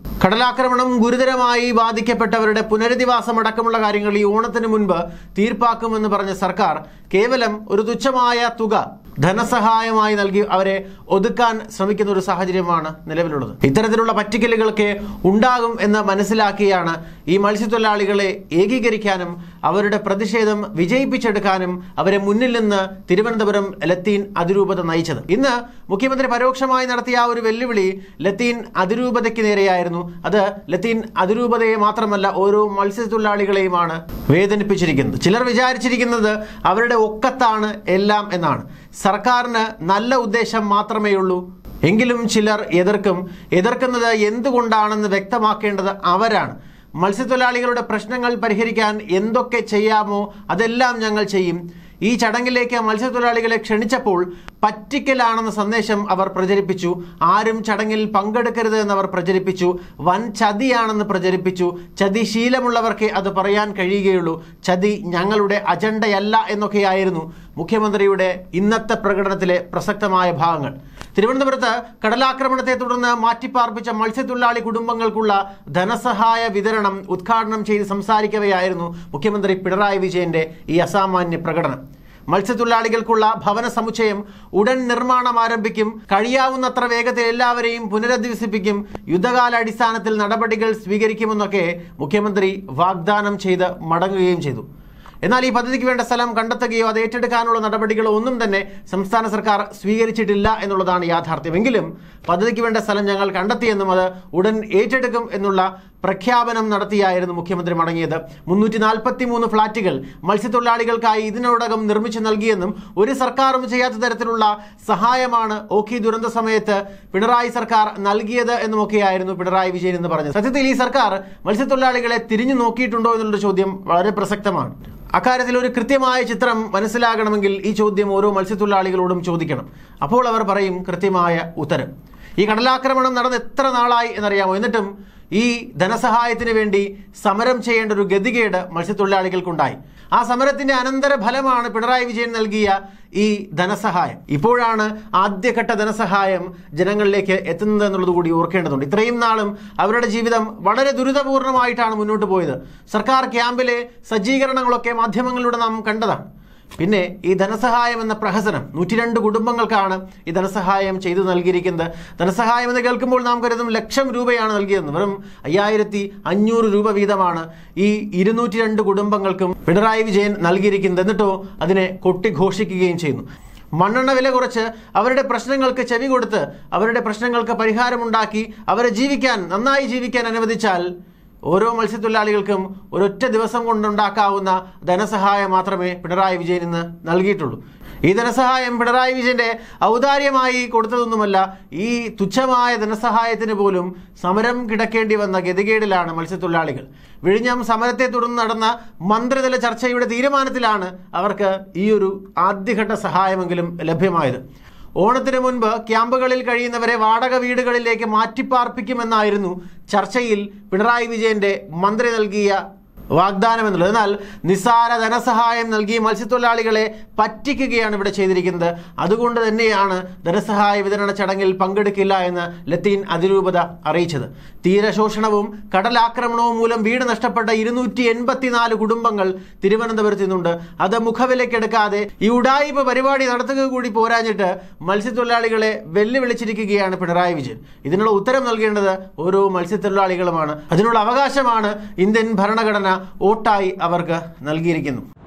കടലാക്രമണം ഗുരുതരമായി ബാധിക്കപ്പെട്ടവരുടെ പുനരധിവാസം അടക്കമുള്ള കാര്യങ്ങൾ ഈ ഓണത്തിന് മുൻപ് തീർപ്പാക്കുമെന്ന് പറഞ്ഞ സർക്കാർ കേവലം ഒരു തുച്ഛമായ തുക ധനസഹായമായി നൽകി അവരെ ഒതുക്കാൻ ശ്രമിക്കുന്ന ഒരു സാഹചര്യമാണ് നിലവിലുള്ളത്. ഇത്തരത്തിലുള്ള പറ്റിക്കലുകളൊക്കെ ഉണ്ടാകും എന്ന് മനസ്സിലാക്കിയാണ് ഈ മത്സ്യത്തൊഴിലാളികളെ ഏകീകരിക്കാനും അവരുടെ പ്രതിഷേധം വിജയിപ്പിച്ചെടുക്കാനും അവരെ മുന്നിൽ നിന്ന് തിരുവനന്തപുരം ലത്തീൻ അതിരൂപത നയിച്ചത്. ഇന്ന് മുഖ്യമന്ത്രി പരോക്ഷമായി നടത്തിയ ആ ഒരു വെല്ലുവിളി ലത്തീൻ അതിരൂപതയ്ക്ക് നേരെയായിരുന്നു. അത് ലത്തീൻ അതിരൂപതയെ മാത്രമല്ല ഓരോ മത്സ്യത്തൊഴിലാളികളെയുമാണ് വേദനിപ്പിച്ചിരിക്കുന്നത്. ചിലർ വിചാരിച്ചിരിക്കുന്നത് അവരുടെ ഒക്കത്താണ് എല്ലാം എന്നാണ്. സർക്കാരിന് നല്ല ഉദ്ദേശം മാത്രമേ ഉള്ളൂ. എങ്കിലും ചിലർ എതിർക്കുന്നത് എന്തുകൊണ്ടാണെന്ന് വ്യക്തമാക്കേണ്ടത് അവരാണ്. മത്സ്യത്തൊഴിലാളികളുടെ പ്രശ്നങ്ങൾ പരിഹരിക്കാൻ എന്തൊക്കെ ചെയ്യാമോ അതെല്ലാം ഞങ്ങൾ ചെയ്യും. ഈ ചടങ്ങിലേക്ക് മത്സ്യത്തൊഴിലാളികളെ ക്ഷണിച്ചപ്പോൾ പറ്റിക്കലാണെന്ന സന്ദേശം അവർ പ്രചരിപ്പിച്ചു. ആരും ചടങ്ങിൽ പങ്കെടുക്കരുത് എന്നവർ പ്രചരിപ്പിച്ചു. വൻ ചതിയാണെന്ന് പ്രചരിപ്പിച്ചു. ചതി ശീലമുള്ളവർക്ക് അത് പറയാൻ കഴിയുകയുള്ളൂ. ചതി ഞങ്ങളുടെ അജണ്ടയല്ല എന്നൊക്കെയായിരുന്നു മുഖ്യമന്ത്രിയുടെ ഇന്നത്തെ പ്രകടനത്തിലെ പ്രസക്തമായ ഭാഗങ്ങൾ. തിരുവനന്തപുരത്ത് കടലാക്രമണത്തെ തുടർന്ന് മാറ്റിപ്പാർപ്പിച്ച മത്സ്യത്തൊഴിലാളി കുടുംബങ്ങൾക്കുള്ള ധനസഹായ വിതരണം ഉദ്ഘാടനം ചെയ്ത് സംസാരിക്കവെയായിരുന്നു മുഖ്യമന്ത്രി പിണറായി വിജയന്റെ ഈ അസാമാന്യ പ്രകടനം. മത്സ്യത്തൊഴിലാളികൾക്കുള്ള ഭവന സമുച്ചയം ഉടൻ നിർമ്മാണം ആരംഭിക്കും. കഴിയാവുന്നത്ര വേഗത്തിൽ എല്ലാവരെയും പുനരധിവസിപ്പിക്കും. യുദ്ധകാലാടിസ്ഥാനത്തിൽ നടപടികൾ സ്വീകരിക്കുമെന്നൊക്കെ മുഖ്യമന്ത്രി വാഗ്ദാനം ചെയ്ത് മടങ്ങുകയും ചെയ്തു. എന്നാൽ ഈ പദ്ധതിക്ക് വേണ്ട സ്ഥലം കണ്ടെത്തുകയോ അത് ഏറ്റെടുക്കാനുള്ള നടപടികളോ ഒന്നും തന്നെ സംസ്ഥാന സർക്കാർ സ്വീകരിച്ചിട്ടില്ല എന്നുള്ളതാണ് യാഥാർത്ഥ്യമെങ്കിലും പദ്ധതിക്ക് വേണ്ട സ്ഥലം ഞങ്ങൾ കണ്ടെത്തിയെന്നും അത് ഉടൻ ഏറ്റെടുക്കും എന്നുള്ള പ്രഖ്യാപനം നടത്തിയായിരുന്നു മുഖ്യമന്ത്രി മടങ്ങിയത്. 343 ഫ്ളാറ്റുകൾ മത്സ്യത്തൊഴിലാളികൾക്കായി ഇതിനോടകം നിർമ്മിച്ചു നൽകിയെന്നും ഒരു സർക്കാരും ചെയ്യാത്ത തരത്തിലുള്ള സഹായമാണ് ഓഖി ദുരന്ത സമയത്ത് പിണറായി സർക്കാർ നൽകിയത് എന്നുമൊക്കെയായിരുന്നു പിണറായി വിജയൻ എന്ന് പറഞ്ഞത്. സത്യത്തിൽ ഈ സർക്കാർ മത്സ്യത്തൊഴിലാളികളെ തിരിഞ്ഞു നോക്കിയിട്ടുണ്ടോ എന്നുള്ളൊരു ചോദ്യം വളരെ പ്രസക്തമാണ്. അക്കാര്യത്തിൽ ഒരു കൃത്യമായ ചിത്രം മനസ്സിലാകണമെങ്കിൽ ഈ ചോദ്യം ഓരോ മത്സ്യത്തൊഴിലാളികളോടും ചോദിക്കണം. അപ്പോൾ അവർ പറയും കൃത്യമായ ഉത്തരം. ഈ കടലാക്രമണം നടന്ന് എത്ര നാളായി എന്നറിയാമോ? എന്നിട്ടും ഈ ധനസഹായത്തിന് വേണ്ടി സമരം ചെയ്യേണ്ട ഒരു ഗതികേട് മത്സ്യത്തൊഴിലാളികൾക്കുണ്ടായി. ആ സമരത്തിന്റെ അനന്തര ഫലമാണ് പിണറായി വിജയൻ നൽകിയ ഈ ധനസഹായം. ഇപ്പോഴാണ് ആദ്യഘട്ട ധനസഹായം ജനങ്ങളിലേക്ക് എത്തുന്നത് എന്നുള്ളത് കൂടി ഓർക്കേണ്ടതുണ്ട്. ഇത്രയും നാളും അവരുടെ ജീവിതം വളരെ ദുരിതപൂർണമായിട്ടാണ് മുന്നോട്ട് പോയത്. സർക്കാർ ക്യാമ്പിലെ സജ്ജീകരണങ്ങളൊക്കെ മാധ്യമങ്ങളിലൂടെ നാം കണ്ടതാണ്. പിന്നെ ഈ ധനസഹായം എന്ന പ്രഹസനം 102 കുടുംബങ്ങൾക്കാണ് ഈ ധനസഹായം ചെയ്തു നൽകിയിരിക്കുന്നത്. ധനസഹായം എന്ന് കേൾക്കുമ്പോൾ നാം കരുതും ലക്ഷം രൂപയാണ് നൽകിയതെന്ന്. വെറും 5500 രൂപ വീതമാണ് ഈ 202 കുടുംബങ്ങൾക്കും പിണറായി വിജയൻ നൽകിയിരിക്കുന്നത്. എന്നിട്ടോ അതിനെ കൊട്ടിഘോഷിക്കുകയും ചെയ്യുന്നു. മണ്ണെണ്ണ വില കുറച്ച് അവരുടെ പ്രശ്നങ്ങൾക്ക് ചെവി കൊടുത്ത് അവരുടെ പ്രശ്നങ്ങൾക്ക് പരിഹാരമുണ്ടാക്കി അവരെ നന്നായി ജീവിക്കാൻ അനുവദിച്ചാൽ ഓരോ മത്സ്യത്തൊഴിലാളികൾക്കും ഒരൊറ്റ ദിവസം കൊണ്ടുണ്ടാക്കാവുന്ന ധനസഹായം മാത്രമേ പിണറായി വിജയൻ ഇന്ന് നൽകിയിട്ടുള്ളൂ. ഈ ധനസഹായം പിണറായി വിജയന്റെ ഔദാര്യമായി കൊടുത്തതൊന്നുമല്ല. ഈ തുച്ഛമായ ധനസഹായത്തിന് പോലും സമരം കിടക്കേണ്ടി വന്ന ഗതികേടിലാണ് മത്സ്യത്തൊഴിലാളികൾ. വിഴിഞ്ഞം സമരത്തെ തുടർന്ന് നടന്ന മന്ത്രിതല ചർച്ചയുടെ തീരുമാനത്തിലാണ് അവർക്ക് ഈ ഒരു ആദ്യഘട്ട സഹായമെങ്കിലും ലഭ്യമായത്. ഓണത്തിന് മുൻപ് ക്യാമ്പുകളിൽ കഴിയുന്നവരെ വാടക വീടുകളിലേക്ക് മാറ്റിപ്പാർപ്പിക്കുമെന്നായിരുന്നു ചർച്ചയിൽ പിണറായി വിജയന്റെ മന്ത്രി നൽകിയ വാഗ്ദാനം എന്നുള്ളത്. എന്നാൽ നിസ്സാര ധനസഹായം നൽകി മത്സ്യത്തൊഴിലാളികളെ പറ്റിക്കുകയാണ് ഇവിടെ ചെയ്തിരിക്കുന്നത്. അതുകൊണ്ട് തന്നെയാണ് ധനസഹായ വിതരണ ചടങ്ങിൽ പങ്കെടുക്കില്ല എന്ന് ലത്തീൻ അതിരൂപത അറിയിച്ചത്. തീരശോഷണവും കടലാക്രമണവും മൂലം വീട് നഷ്ടപ്പെട്ട 284 കുടുംബങ്ങൾ തിരുവനന്തപുരത്ത് നിന്നുണ്ട്. അത് മുഖവിലക്കെടുക്കാതെ ഈ ഉഡായിപ്പ് പരിപാടി നടത്തുക കൂടി പോരാഞ്ഞിട്ട് മത്സ്യത്തൊഴിലാളികളെ വെല്ലുവിളിച്ചിരിക്കുകയാണ് പിണറായി വിജയൻ. ഇതിനുള്ള ഉത്തരം നൽകേണ്ടത് ഓരോ മത്സ്യത്തൊഴിലാളികളുമാണ്. അതിനുള്ള അവകാശമാണ് ഇന്ത്യൻ ഭരണഘടന വോട്ടായി അവർക്ക് നൽകിയിരിക്കുന്നു.